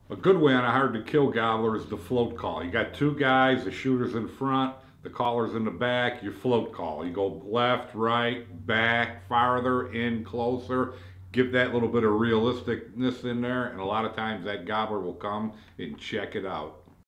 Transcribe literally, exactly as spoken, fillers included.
A good way on a hard to kill gobbler is the float call. You got two guys, the shooter's in front, the caller's in the back, you float call. You go left, right, back, farther, in, closer. Give that little bit of realisticness in there, and a lot of times that gobbler will come and check it out.